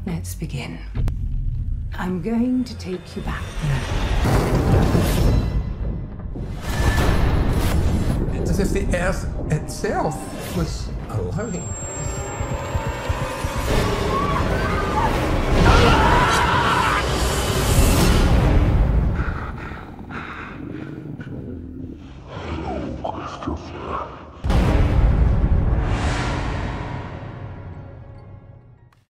Let's begin. I'm going to take you back there. It's as if the earth itself was allowing. Christopher.